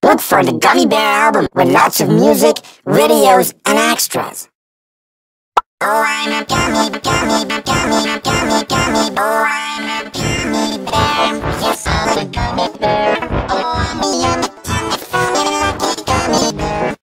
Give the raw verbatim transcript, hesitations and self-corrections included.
Look for the Gummy Bear album with lots of music, videos, and extras. Oh, I'm a gummy, gummy, gummy, gummy.